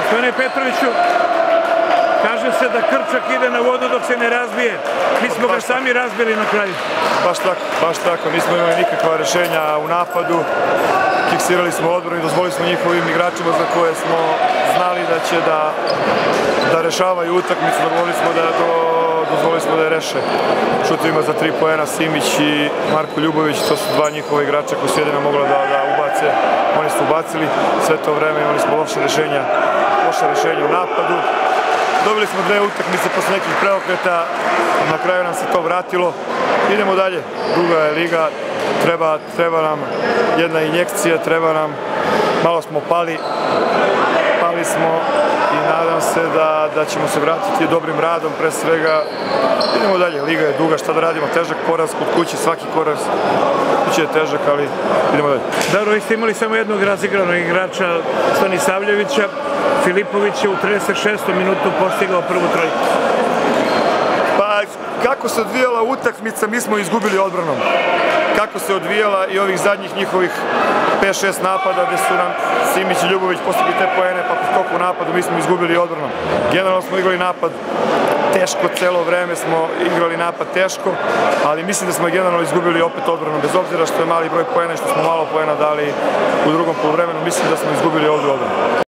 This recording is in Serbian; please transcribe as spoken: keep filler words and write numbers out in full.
Gospodine Petroviću, kaže se da Krčak ide na vodu dok se ne razbije. Mi smo ga sami razbili na kraju. Baš tako, baš tako. Nismo imali nikakva rešenja u napadu. Kiksirali smo odbranu i dozvolili smo njihovim igračima za koje smo znali da će da, da rešavaju utakmicu. Dozvolili smo da, do, dozvolili smo da je reše. Šutovima za tri poena Simić i Marko Ljubović, to su dva njihova igrača koji su jedino mogla da, da ubace. Oni su ubacili. Sve to vreme imali smo loše rešenja, loše rešenja u napadu. Dobili smo dve utakmice posle nekih preokreta, na kraju nam se to vratilo. Idemo dalje, druga je liga, treba, treba nam jedna injekcija, treba nam, malo smo pali, pali smo i nadam se da, da ćemo se vratiti dobrim radom, pre svega. Idemo dalje, liga je duga, šta da radimo, težak poraz kod kuće, svaki poraz kod kuće je težak, ali idemo dalje. Dobro, vi ste imali samo jednog razigranog igrača, Stanisavljevića. Filipović je u trideset šestom minutu postigao prvu trojku. Pa, kako se odvijala utakmica, mi smo izgubili odbranom. Kako se odvijala i ovih zadnjih njihovih pet šest napada gde su nam Simić i Ljubović postigli te poene, pa po skoku napadu mi smo izgubili odbranom. Generalno smo igrali napad teško, celo vreme smo igrali napad teško, ali mislim da smo generalno izgubili opet odbranom, bez obzira što je mali broj poena i što smo malo poena dali u drugom poluvremenu, mislim da smo izgubili ovdje odbranu.